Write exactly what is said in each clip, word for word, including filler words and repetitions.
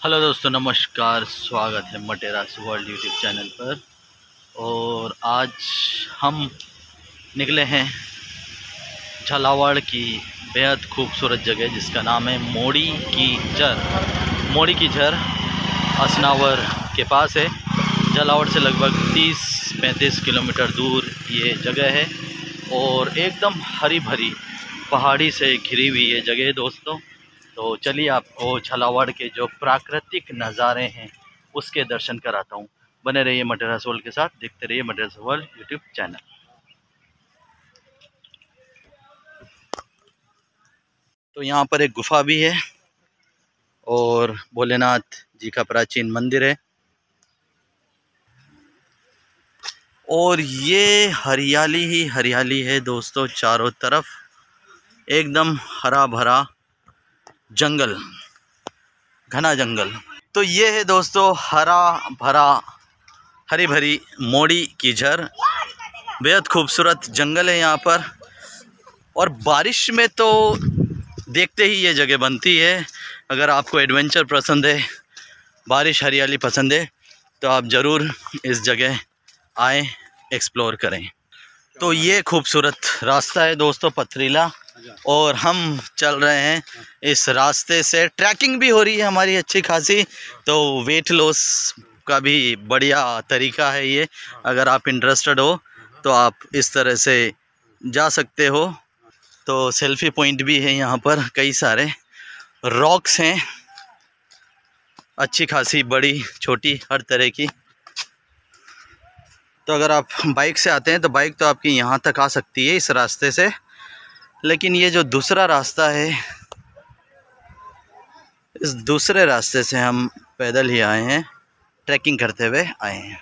Hello दोस्तों, नमस्कार। स्वागत है मटेरास वर्ल्ड यूट्यूब चैनल पर। और आज हम निकले हैं झालावाड़ की बेहद खूबसूरत जगह जिसका नाम है मोड़ी की झर। मोड़ी की झर असनावर के पास है। झालावाड़ से लगभग तीस पैंतीस किलोमीटर दूर ये जगह है और एकदम हरी भरी पहाड़ी से घिरी हुई ये जगह है दोस्तों। तो चलिए आपको झालावाड़ के जो प्राकृतिक नज़ारे हैं उसके दर्शन कराता हूँ। बने रहिए मटेरास वर्ल्ड के साथ, देखते रहिए मटेरास वर्ल्ड यूट्यूब चैनल। तो यहाँ पर एक गुफा भी है और भोलेनाथ जी का प्राचीन मंदिर है। और ये हरियाली ही हरियाली है दोस्तों, चारों तरफ एकदम हरा भरा जंगल, घना जंगल। तो ये है दोस्तों हरा भरा हरी भरी मोड़ी की झर। बेहद खूबसूरत जंगल है यहाँ पर। और बारिश में तो देखते ही ये जगह बनती है। अगर आपको एडवेंचर पसंद है, बारिश हरियाली पसंद है, तो आप ज़रूर इस जगह आएँ, एक्सप्लोर करें। तो ये खूबसूरत रास्ता है दोस्तों, पथरीला, और हम चल रहे हैं इस रास्ते से। ट्रैकिंग भी हो रही है हमारी अच्छी खासी, तो वेट लॉस का भी बढ़िया तरीका है ये। अगर आप इंटरेस्टेड हो तो आप इस तरह से जा सकते हो। तो सेल्फी पॉइंट भी है यहाँ पर, कई सारे रॉक्स हैं, अच्छी खासी बड़ी छोटी हर तरह की। तो अगर आप बाइक से आते हैं तो बाइक तो आपकी यहाँ तक आ सकती है इस रास्ते से, लेकिन ये जो दूसरा रास्ता है, इस दूसरे रास्ते से हम पैदल ही आए हैं, ट्रैकिंग करते हुए आए हैं।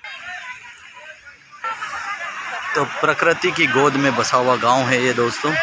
तो प्रकृति की गोद में बसा हुआ गांव है ये दोस्तों।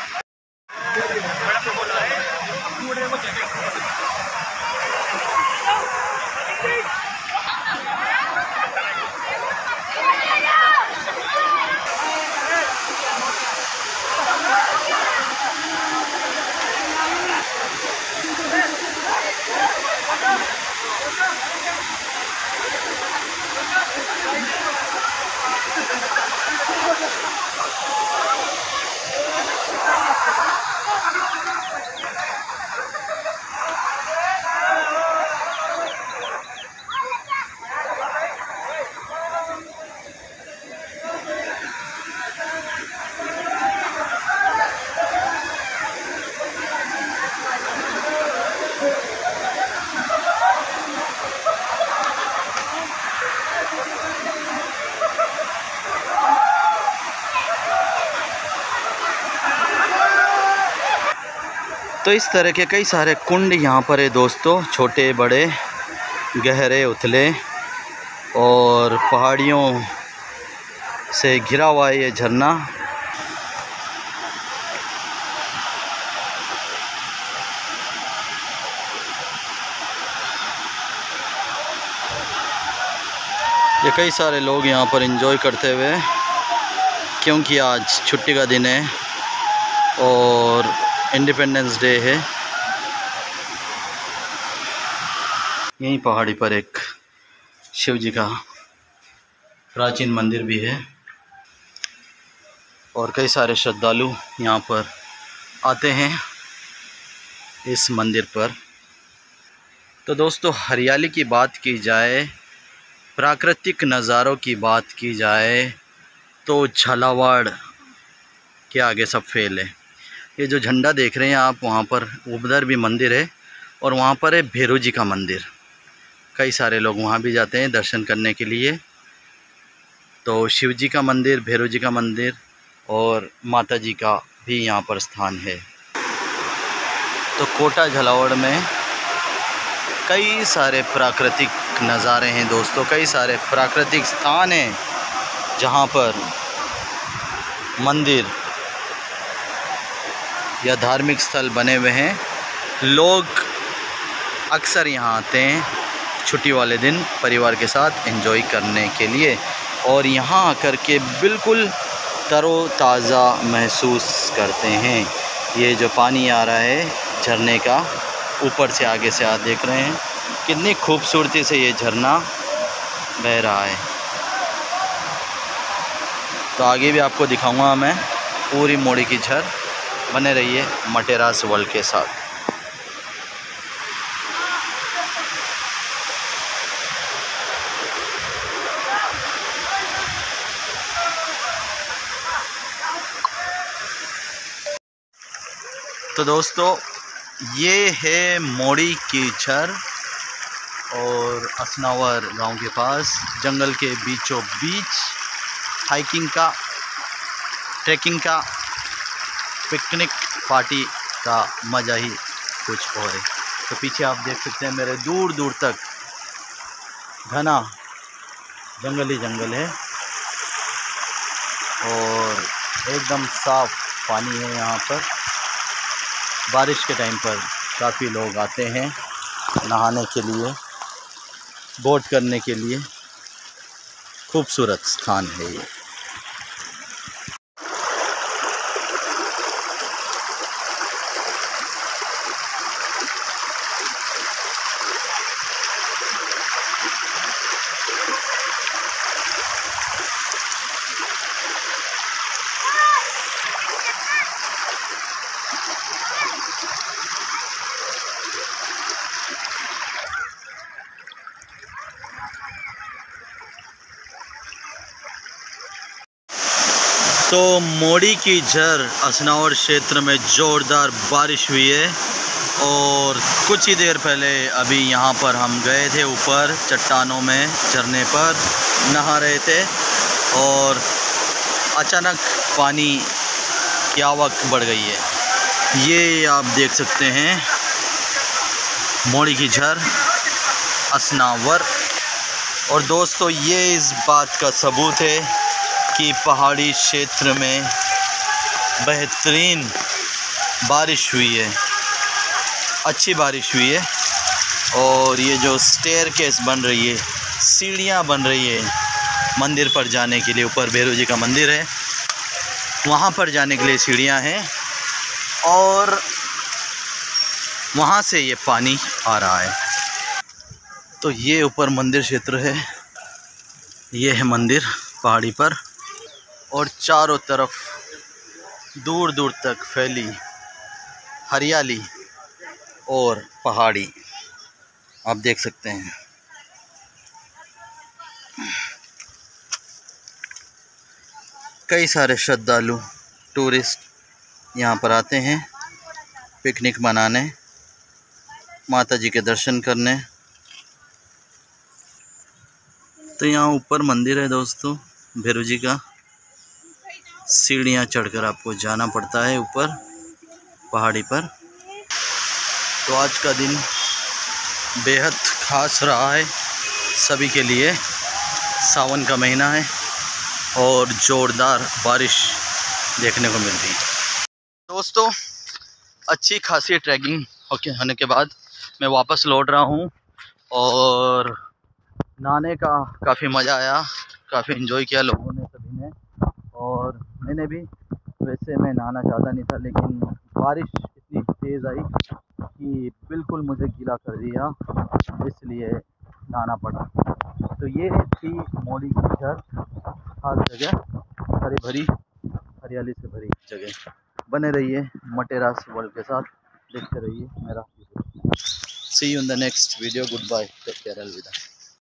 तो इस तरह के कई सारे कुंड यहाँ पर है दोस्तों, छोटे बड़े, गहरे उथले, और पहाड़ियों से घिरा हुआ है ये झरना। ये कई सारे लोग यहाँ पर एंजॉय करते हुए, क्योंकि आज छुट्टी का दिन है और इंडिपेंडेंस डे है। यहीं पहाड़ी पर एक शिव जी का प्राचीन मंदिर भी है और कई सारे श्रद्धालु यहाँ पर आते हैं इस मंदिर पर। तो दोस्तों, हरियाली की बात की जाए, प्राकृतिक नज़ारों की बात की जाए, तो झालावाड़ के आगे सब फेल है। ये जो झंडा देख रहे हैं आप, वहाँ पर उधर भी मंदिर है और वहाँ पर है भैरव जी का मंदिर। कई सारे लोग वहाँ भी जाते हैं दर्शन करने के लिए। तो शिव जी का मंदिर, भैरव जी का मंदिर और माता जी का भी यहाँ पर स्थान है। तो कोटा झालावाड़ में कई सारे प्राकृतिक नज़ारे हैं दोस्तों, कई सारे प्राकृतिक स्थान हैं जहाँ पर मंदिर या धार्मिक स्थल बने हुए हैं। लोग अक्सर यहाँ आते हैं छुट्टी वाले दिन परिवार के साथ एंजॉय करने के लिए, और यहाँ आकर के बिल्कुल तरोताज़ा महसूस करते हैं। ये जो पानी आ रहा है झरने का, ऊपर से आगे से आप देख रहे हैं, कितनी खूबसूरती से ये झरना बह रहा है। तो आगे भी आपको दिखाऊंगा मैं पूरी मोड़ी की झर। बने रहिए मटेरास वर्ल्ड के साथ। तो दोस्तों ये है मोड़ी की झर और असनावर गांव के पास जंगल के बीचों बीच हाइकिंग का, ट्रैकिंग का, पिकनिक पार्टी का मज़ा ही कुछ और है। तो पीछे आप देख सकते हैं मेरे दूर दूर तक घना जंगल ही जंगल है और एकदम साफ पानी है यहाँ पर। बारिश के टाइम पर काफ़ी लोग आते हैं नहाने के लिए, बोट करने के लिए। खूबसूरत स्थान है ये। तो मोड़ी की झर असनावर क्षेत्र में ज़ोरदार बारिश हुई है और कुछ ही देर पहले अभी यहाँ पर हम गए थे ऊपर चट्टानों में झरने पर नहा रहे थे और अचानक पानी की आवक बढ़ गई है। ये आप देख सकते हैं मोड़ी की झर असनावर। और दोस्तों ये इस बात का सबूत है कि पहाड़ी क्षेत्र में बेहतरीन बारिश हुई है, अच्छी बारिश हुई है। और ये जो स्टेयरकेस बन रही है, सीढ़ियाँ बन रही है मंदिर पर जाने के लिए, ऊपर भैरव जी का मंदिर है, वहाँ पर जाने के लिए सीढ़ियाँ हैं और वहाँ से ये पानी आ रहा है। तो ये ऊपर मंदिर क्षेत्र है, ये है मंदिर पहाड़ी पर और चारों तरफ दूर दूर तक फैली हरियाली और पहाड़ी आप देख सकते हैं। कई सारे श्रद्धालु टूरिस्ट यहाँ पर आते हैं पिकनिक मनाने, माता जी के दर्शन करने। तो यहाँ ऊपर मंदिर है दोस्तों भैरव जी का। सीढ़ियाँ चढ़कर आपको जाना पड़ता है ऊपर पहाड़ी पर। तो आज का दिन बेहद ख़ास रहा है सभी के लिए। सावन का महीना है और ज़ोरदार बारिश देखने को मिल रही है। दोस्तों अच्छी खासी ट्रैकिंग होने के बाद मैं वापस लौट रहा हूँ और नहाने का काफ़ी मज़ा आया, काफ़ी एंजॉय किया लोगों ने, सभी ने। और मैंने भी, वैसे मैं नहाना चाहता नहीं था लेकिन बारिश इतनी तेज़ आई कि बिल्कुल मुझे गीला कर दिया, इसलिए नहाना पड़ा। तो ये थी मोड़ी की झर, खास जगह, हरी भरी हरियाली से भरी जगह। बने रहिए मटेरास वर्ल्ड के साथ, देखते रहिए मेरा। See you in the next video. Good bye, take care, अलविदा।